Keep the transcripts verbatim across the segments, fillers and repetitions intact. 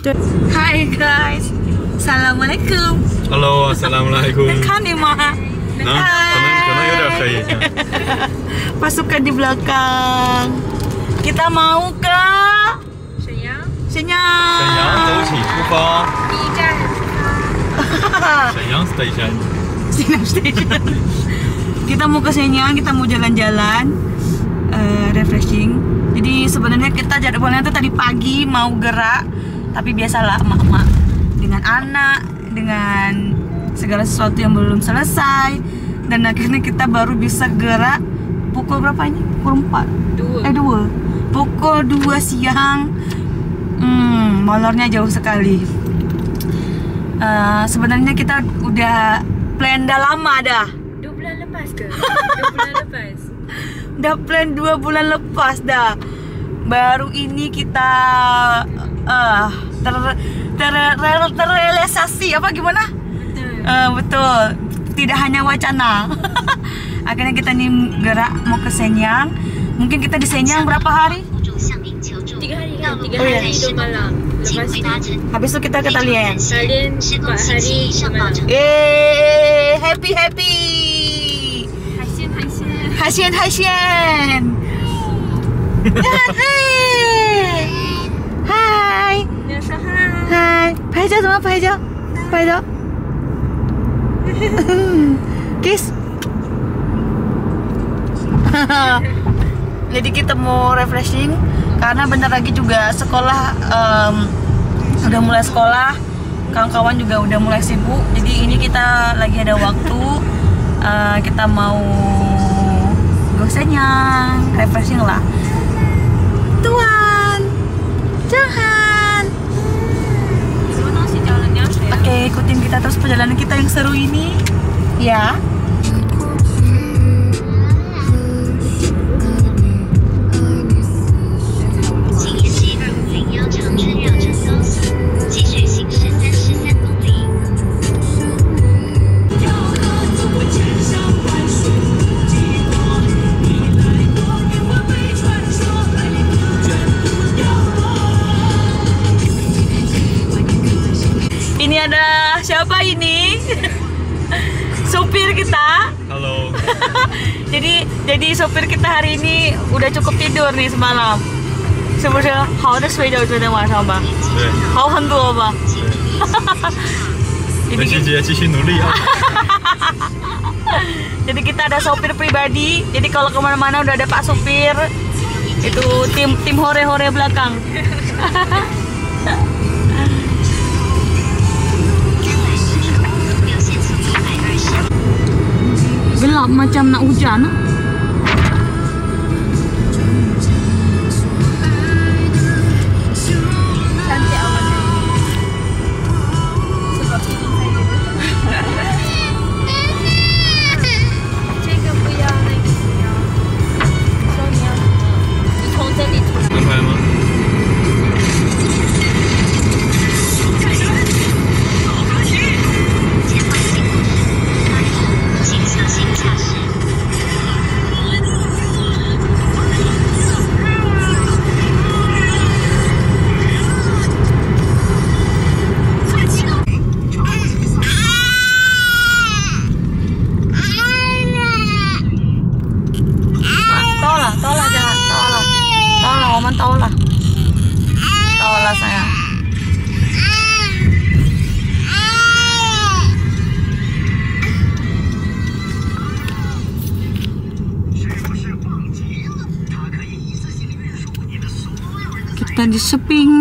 Hai guys, Assalamualaikum. Hello, Assalamualaikum. Kan ni mah. Nah, kena kena ada kayaknya. Pasukan di belakang. Kita mau ke Shenyang. Shenyang. 沈阳走起出发。 第一站。 沈阳 Station。 Shenyang Station. Kita mau ke Shenyang, kita mau jalan-jalan, uh, refreshing. Jadi sebenarnya kita jadwalnya tuh tadi pagi mau gerak, tapi biasalah emak-emak dengan anak, dengan segala sesuatu yang belum selesai, dan akhirnya kita baru bisa gerak pukul berapa ini? Pukul empat? Dua. Eh dua. Pukul dua siang. Hmm, molornya jauh sekali. Uh, sebenarnya kita udah plan dah lama dah. Dua bulan lepas ke? Dua bulan lepas. Dah plan dua bulan lepas dah. Baru ini kita uh, ter, ter, ter, terrealisasi apa gimana? Betul. Uh, betul. Tidak hanya wacana. Akhirnya kita nih gerak mau ke Shenyang. Mungkin kita di Shenyang berapa hari? Tiga hari kan? Tiga Oh, ya. hari dua malam. Lepas tu Habis itu kita ke Dalian. kalian empat hari dua malam. Eh, happy happy. Haixian, haixian. Haixian haixian. Hai. Hai. 你说嗨。 嗨，拍照怎么拍照？拍照。Kiss. Jadi kita mau refreshing karena bentar lagi juga sekolah um, udah mulai sekolah, kawan-kawan juga udah mulai sibuk. Jadi ini kita lagi ada waktu, uh, kita mau ke Shenyang, refreshing lah. Tuan, jangan. Oke, ikutin kita terus perjalanan kita yang seru ini, ya. Ini ada siapa ini? Sopir kita. Halo. jadi jadi sopir kita hari ini udah cukup tidur nih semalam. Sebenarnya, 好的睡觉昨天晚上吧？ 对。 好很多吧？ 对。美琪姐继续努力啊。 Jadi kita ada sopir pribadi. Jadi kalau kemana-mana udah ada pak sopir. Itu tim tim hore-hore belakang. Gelap macam nak hujan. Cantik awannya. Sebab feeling saya. 这个不要，那个不要。说你要什么？你从这里出来。 能拍吗？ Tahu lah, tahu lah sayang. Kita di Seping,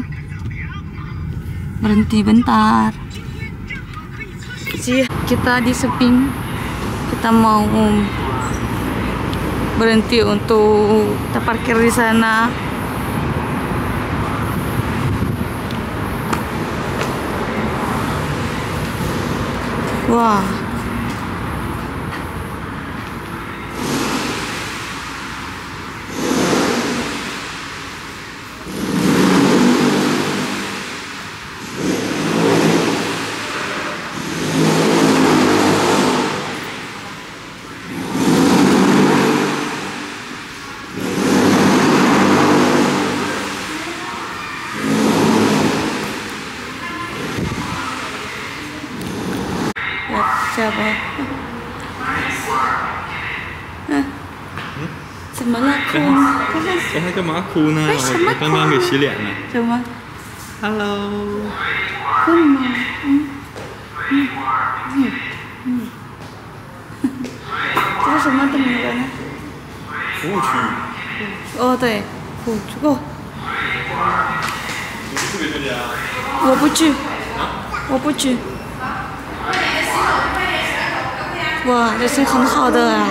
berhenti bentar. Kita di Seping, kita mau berhenti untuk kita parkir di sana. Wah. Siapa? Ah.怎么了？哭？看看这还干嘛哭呢？ 为什么我刚刚给洗脸呢。 什么？ Hello。 哭吗？嗯嗯嗯嗯。这是什么的名字呢？ 服务区。 哦，对，服务区。哦。 你不去这里啊？ 我不去。我不去。哇，这是很好的啊。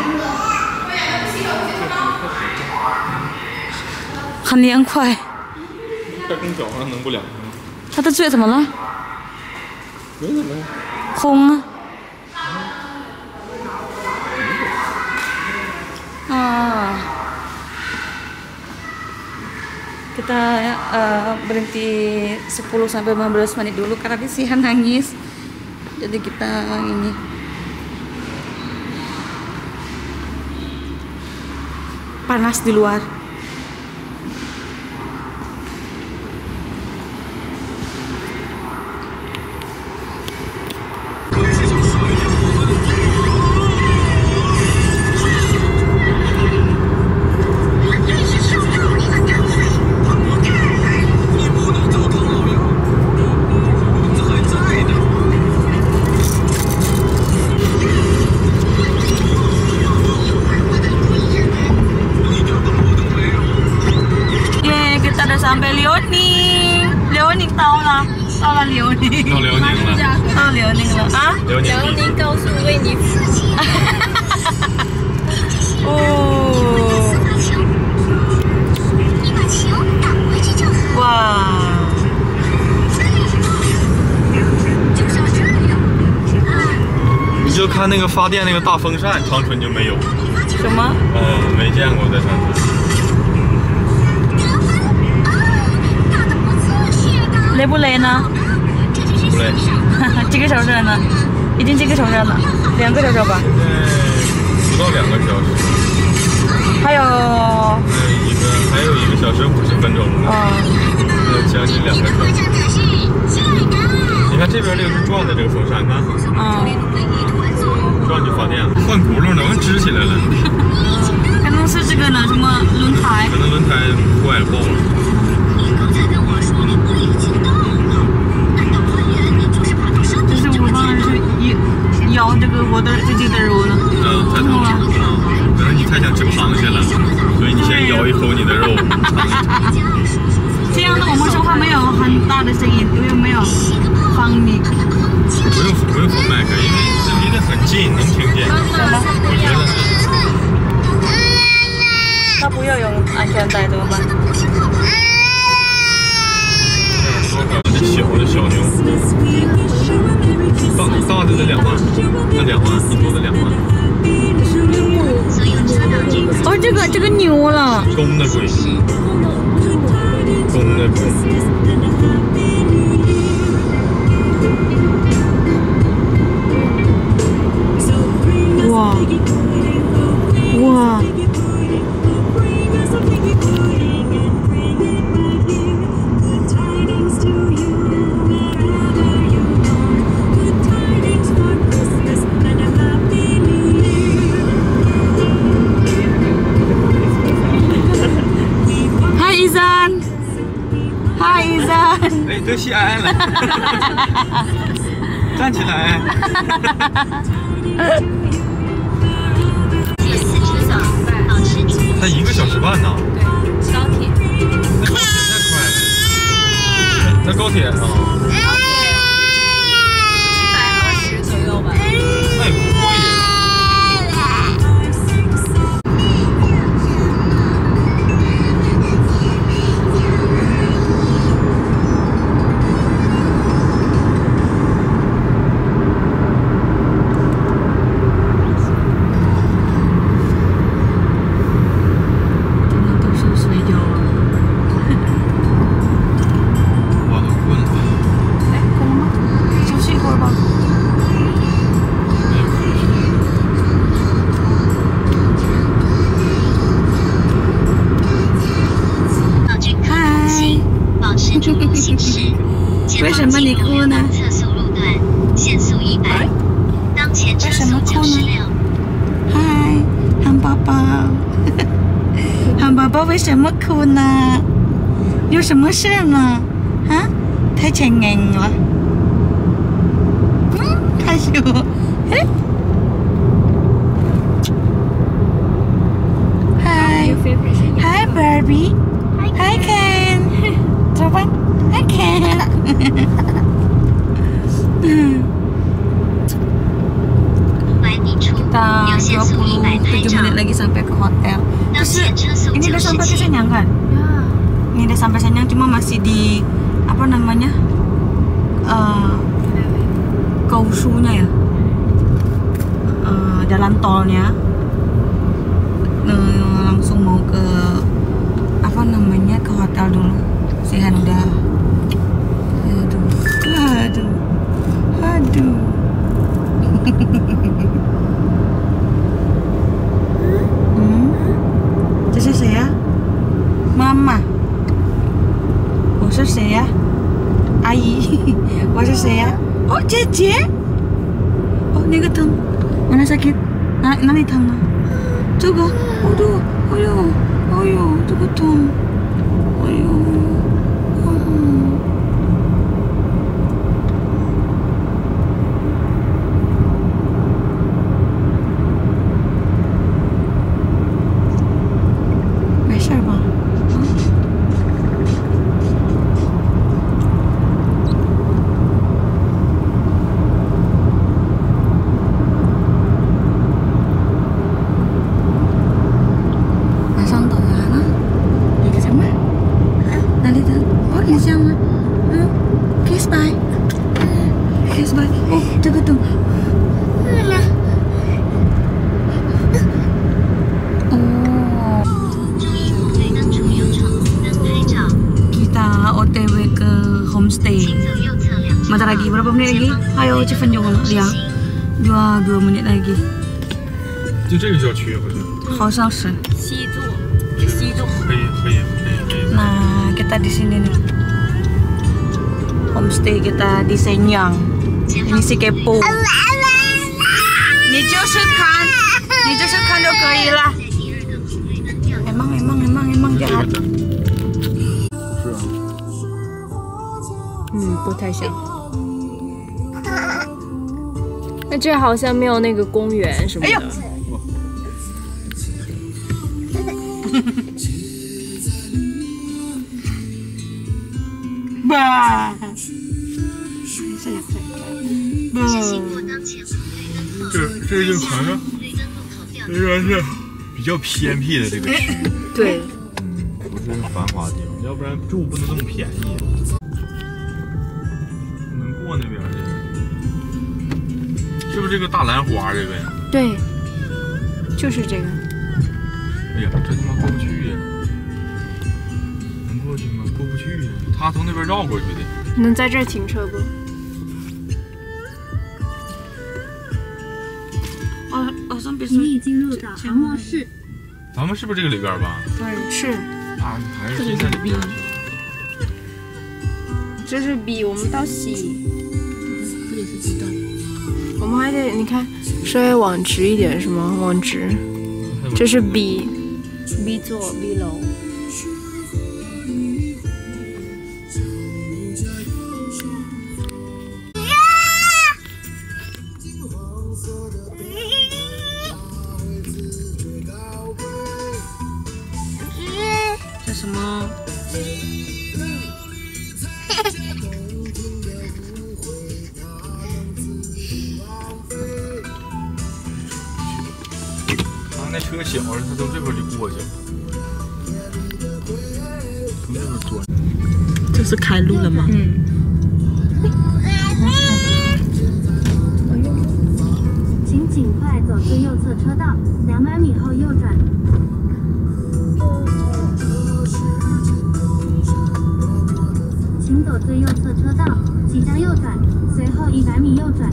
很凉快。 开空调啊，能不凉快吗？ 他的嘴怎么了？ 没怎么呀。 红啊。Ah. Kita uh, berhenti sepuluh sampai lima belas menit dulu karena Sihan nangis. Jadi kita ini panas di luar. Sampai Liaoning, Liaoning 到了，到了Liaoning， 到辽宁了， 到Liaoning了啊！ 辽宁辽宁高速为你服务。 哦，哇！ 你就看那个发电那个大风扇，长春就没有。 什么？ 呃，没见过在长春。 累不累呢？ 不累。 几个小时了呢？已经几个小时了？两个小时吧？ 现在不到两个小时。 还有。 还有一个，还有一个小时五十分钟。 哦。 还有将近两个小时。你看这边这个是转的这个风扇，看。 嗯。 转就发电了，换轱辘呢，我支起来了。 可能是这个呢，什么轮胎？ 可能轮胎坏了爆了。 就是我帮人是摇这个我的自己的肉呢。 嗯，太疼了。嗯，可能你太想吃螃蟹了，所以你先咬一口你的肉，尝一尝。 这样的我们说话没有很大的声音，因为没有放米。 不用不用放麦克，因为这离得很近，能听见。我觉得是。 他不要用安全带怎么办？ 这小的小牛，大大的得两万，那两万，一头的两万。 哦，这个这个牛了。 公的贵，公的贵。 哇哇！ 嗨，医生。 哎，得西安了，站起来。才一个小时半呢。 对，高铁。 那高铁太快了。那高铁啊。 高铁一百二十左右吧。 那也不贵呀。 哎， 什么哭呢？有什么事呢？啊？太强硬了。嗯，开始我。哎。Hi. Hi Barbie. Hi Ken. Coba. Hi Ken. Kita dua puluh tujuh menit lagi sampai ke hotel. Terus ini udah sampai ke Shenyang kan? Ya. Ini udah sampai Shenyang, cuma masih di apa namanya? Uh, Kaohsiung-nya ya. Uh, jalan tolnya. Uh, langsung mau ke apa namanya? Ke hotel dulu. Sehan udah. Aduh. Aduh. Aduh. Hmm? 这是谁呀？妈妈。我是谁呀？阿姨。我是谁呀？哦，姐姐。哦，那个疼。mana sakit？哪哪里疼啊？这个。aduh，哎呦，哎呦，这个疼。哎呦。嗯。没事吧？马上到家了。你干什么？哪里的？哦，你这样吗？嗯 ，kiss bye，kiss bye。哦，这个疼。O T W ke homestay. Bentar lagi, berapa menit lagi? Ayo cepat juga Liang. Dua dua menit lagi. 就这个小区好像。 好像是。 西座，去西座。 可以可以可以可以。 Nah, kita di sini nih. Homestay kita di Shenyang. Ini si kepo. 你就是看，你就是看就可以了。emang emang emang emang jahat. 嗯，不太像。那这好像没有那个公园什么的。哎呦！ 吧。 这这就好像应该是比较偏僻的这个区。 对。 嗯，不是繁华的地方，要不然住不能这么便宜。 过那边去，是不是这个大兰花这个呀？ 对，就是这个。 哎呀，这他妈过不去呀！能过去吗？过不去呀！他从那边绕过去的。 能在这儿停车不？ 哦，好像别请你进入导航模式。 咱们是不是这个里边吧？ 对，是。 啊，还是现在里边。 这是 B， 我们到 C。 我们还得，你看，稍微往直一点是吗？往直。这是 B，B 座 B 楼。 这什么？ 那车小，他从这边就过去了，从这边钻。 这是开路了吗？嗯。 请尽快走最右侧车道，两百米后右转。请走最右侧车道，即将右转，随后一百米右转。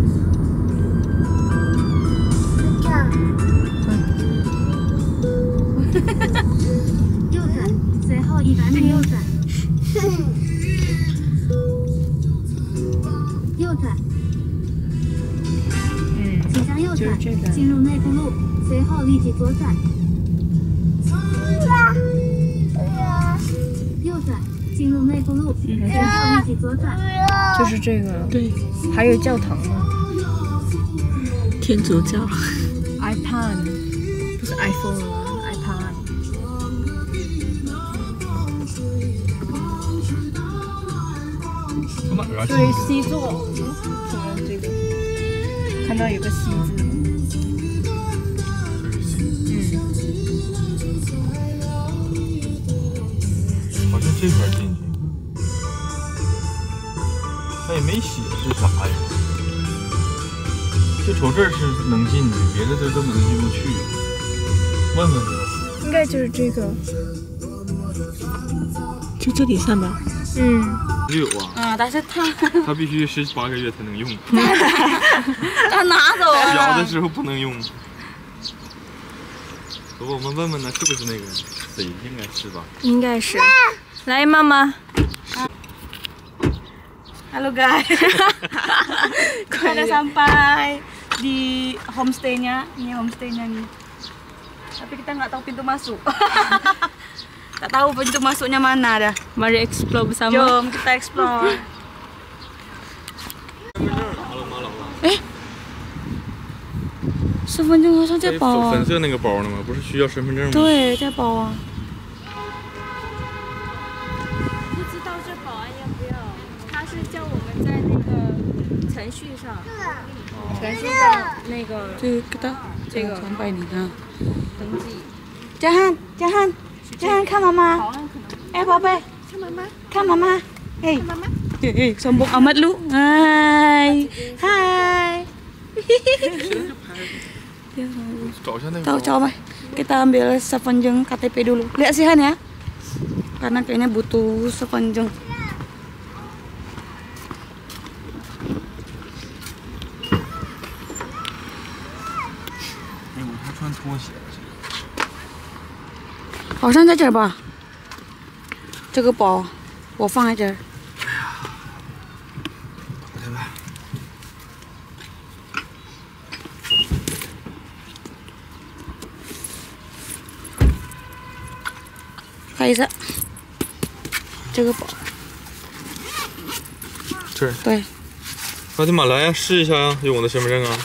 右转，随后一百米右转。右转。嗯，即将右转，进入内部路，随后立即左转。 转，进入内部路，随后立即左转。 就是这个。对，还有教堂呢。 天主教。 iPad 不是 iPhone 了 ，iPad。 从哪儿啊？ 对，西座，什么这个？看到有个西字。 好像这块进去，他也没写是啥呀？就瞅这儿是能进去，别的地儿根本都进不去。问问他。 应该就是这个。 就这里上吧。 嗯。 只有啊。 啊，但是他他必须十八个月才能用。 他拿走了。 小的时候不能用。我们问问他是不是那个谁，应该是吧？ 应该是。来，妈妈。 Halo guys. Kita udah sampai di homestay-nya. Ini homestay-nya nih. Tapi kita nggak tahu pintu masuk. Nggak tahu pintu masuknya mana dah. Mari explore bersama. Jom kita explore. 哎，身份证好像在包啊。 粉色那个包呢吗？不是需要身份证吗？ 对，在包啊。 不知道这保安要不要？他是叫我们在那个程序上，程序上那个这个 kita 这个 sampai nih. Nah. 登记。 Jangan, jangan, jangan看妈妈。 保安可能。 哎，宝贝， 看妈妈。 看妈妈。哎， 看妈妈。 eh, eh, sombong amat lu. Hai, hai. 找一下那个。 Tahu coba, kita ambil sepanjang K T P dulu. Lihat sih Han ya, karena kayaknya butuh sepanjang. 哎，我还穿拖鞋。 好像在这儿吧。这个包，我放在这儿。 看一下，这个包， 这儿。 对。 快点马来呀，试一下呀，用我的身份证啊。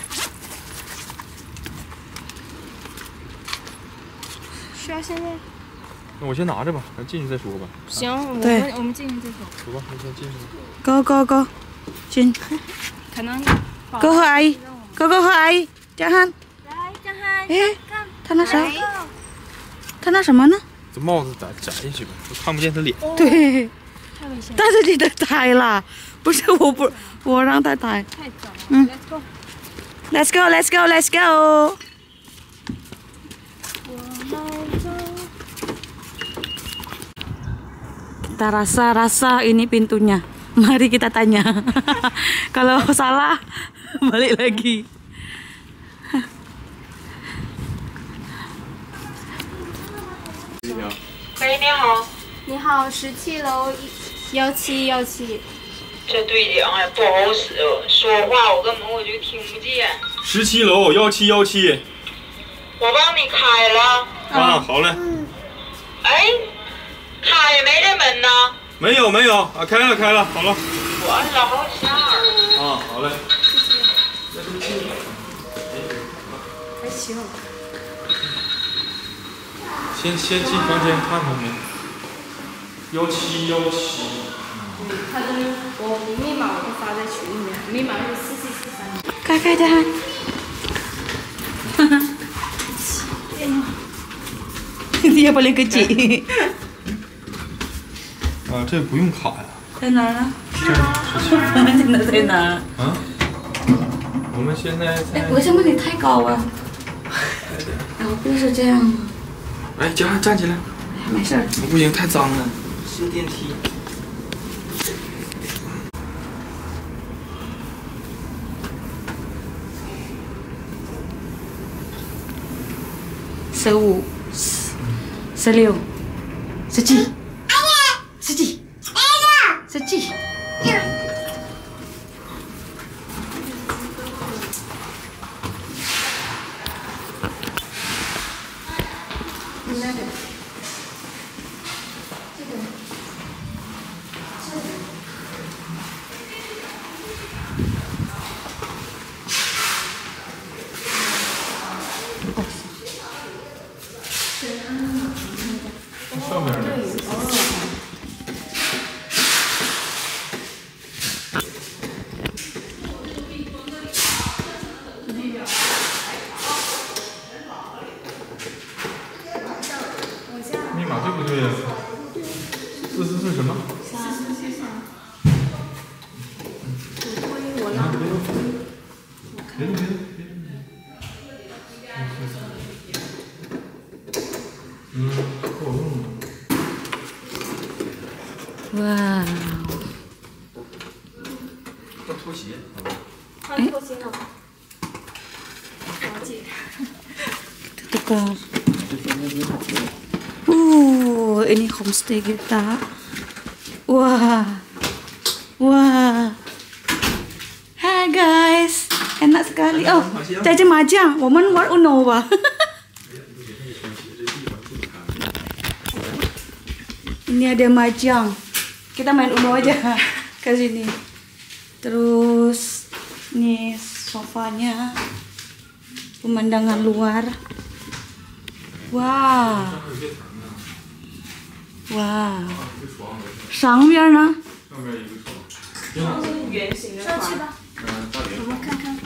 是啊，现在。 那我先拿着吧，咱进去再说吧。 行，我们对我们进去再说。 走吧，你先进去吧。 Go go go， 进。 可能。 Go 和阿姨 ，Go Go 和阿姨，江汉。 来，江汉。 哎，他那啥？他那什么呢？ 这帽子摘摘下去吧，都看不见他脸。 对。 太危险了。 但是你的抬了，不是我不，我让他抬。 太早了。 嗯 Let's go。 Let's go, let's go, let's go. Kita rasa-rasa ini pintunya. Mari kita tanya. Kalau salah, balik lagi. 喂，你好。 你好，十七楼幺七幺七。 这对讲哎不好使，说话我根本我就听不见。 十七楼幺七幺七。 我帮你开了。 啊，好嘞。 哎，开没这门呢？ 没有没有啊，开了开了，好了。 我按了好几下儿。 啊，好嘞。 还行。 先先进房间看看呗。幺七幺七。 他的我密码我都发在群里面，密码是四四四三。 开开的。哈哈。Dia paling kecil. 啊，这不用卡呀。 在哪儿呢？ 这儿。 真的在哪儿？ 啊？我们现在在。 哎，为什么你太高啊？哎，我不是这样。 哎，江汉站起来。 没事儿。 我不行，太脏了。是电梯。 十五、十六、十七、十七、十七。 别动别动别动。嗯，够用吗？ 哇！ 换拖鞋，好吧？ 换拖鞋了。了解。 Tukar. Uh, ini homestay kita. Wah, wah. Hai guys, enak sekali. Oh, jajan mahjong. 我们玩 Uno 吧。Ini ada mahjong. Kita main Uno aja ke sini. Terus ini sofanya. Pemandangan luar. Wow. Wow. 上边呢？ 上面一个床。 圆形的床。上去吧。 嗯，大圆。 我们看看。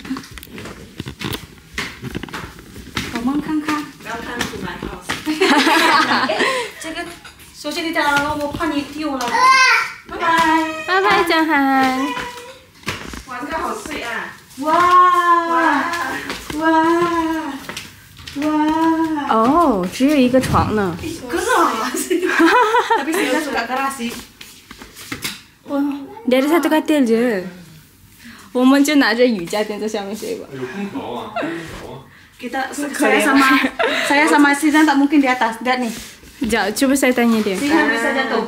我们看看。 Welcome to my house。 这个，首先你讲了，我怕你丢了。拜拜。 拜拜，江涵。 哇，这个好碎啊！哇哇哇哇！ 哦，只有一个床呢。 Keras. Tapi saya suka keras sih. Dari satu katil je. 我们就拿着瑜伽垫在下面睡吧。 有空调啊，空调啊。 Kita saya sama saya sama Sinan tak mungkin di atas. Lihat nih. Jauh, coba saya tanya dia. Sinan bisa jatuh.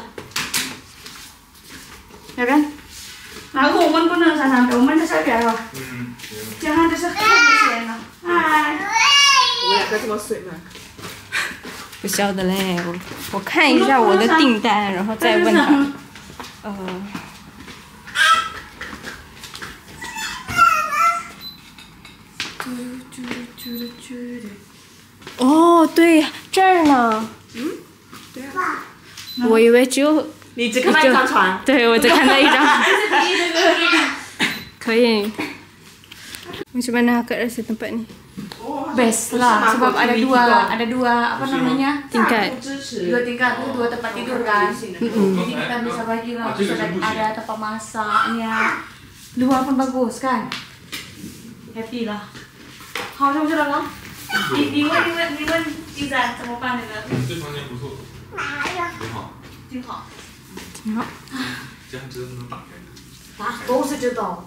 Ya kan? Nah, Oman pun nggak sampai. Oman udah sampai apa? Jangan desak-desak di sana. Hai. 我两个这么水吗？ 不晓得嘞，我我看一下我的订单，然后再问他。呃。哦，对，这儿呢。 嗯，对啊。 我以为只有。 你只看到一张床。 对，我只看到一张。可以。Macam mana akak rasa tempat ni? Best lah, sebab ada dua, ada dua apa namanya? Tingkat. Dua tingkat itu dua tempat tidur kan. Jadi kita bisa bagi lah, bisa ada tempat masaknya. Luar pun bagus kan? Happy lah. 好，上去了吗？你你问你问你问第三怎么办那个？ 这房间不错。挺好。 挺好。 挺好。 这样知道能打开。 打都是知道。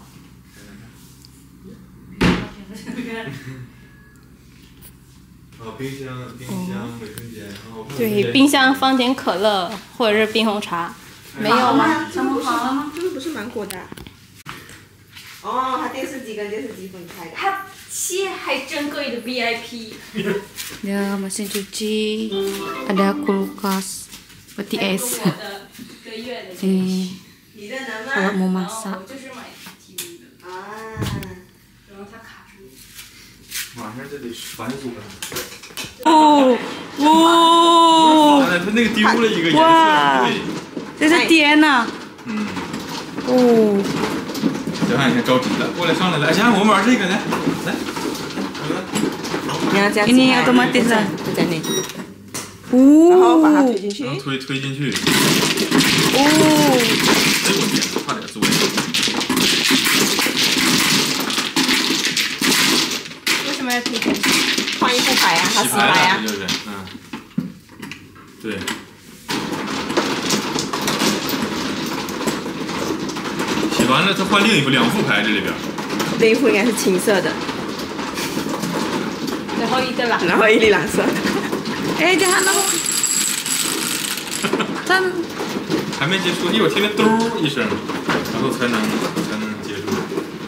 哦，冰箱、冰箱、卫生间，然后对，冰箱放点可乐或者是冰红茶。没有吗？ 这么好了吗？ 这个不是芒果的。哦，它电视机跟电视机分开的。 它切还珍贵的 V I P。 Ya, mesin cuci, ada kulkas, peti es. Ini kalau mau masak. 啊。 晚上这得反锁。 哦哦！ 它那个丢了一个颜色，对。 这是天呐！ 嗯。 哦。 小汉，你看着急了，过来上来来，小汉，我们玩这个来，来。 你要这样子。 Ini otomatis lah. 就在那。 哦。 然后把它推进去。 然后推推进去。 哦。 哎我天，差点坐。 换一副牌啊，它洗牌啊。 就是，嗯，对。洗完了，再换另一副，两副牌这里边。 另一副应该是青色的。 然后一个蓝。 然后一粒蓝色。 哎，jangan lo。咱。 还没结束，一会儿听见嘟一声，然后才能才能结束。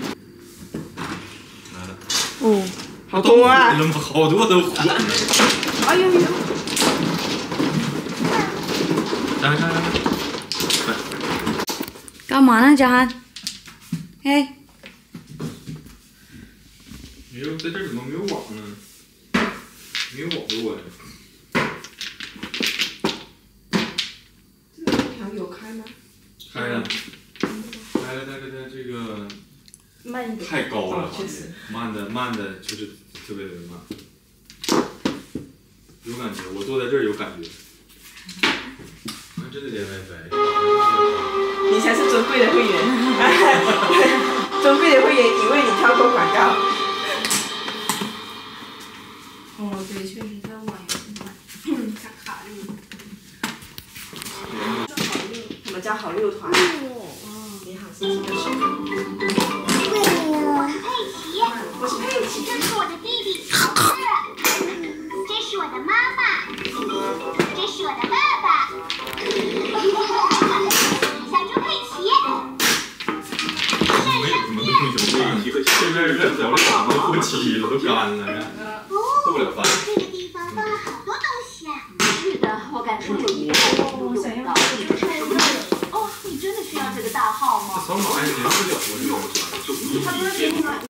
来了。 哦。 好多啊！ 好多都活。 哎呦呦！ 来来来，来。 干嘛呢，佳涵？哎。 没有，在这怎么没有网呢？没有网给我呀。 这个空调有开吗？ 开了，开了，但是它这个。 慢一点， 太高了， 确实， 慢的慢的，就是特别特别慢，有感觉，我坐在这儿有感觉，啊，真的连 WiFi， 你才是尊贵的会员，尊贵的会员，因为你跳过广告。 对，确实在网游上买，加卡六。 什么叫好六团？你好，是几个手？我是佩奇， 这是我的弟弟小智，这是我的妈妈，这是我的爸爸，小猪佩奇。 没有什么东西可以，这边热小两个过期了，都干了呀，做不了饭。 这个地方放了好多东西啊。 是的，我感觉有一个都有到。哦，你真的需要这个大号吗？ 这扫码也连不了，我这个。 他不是给你们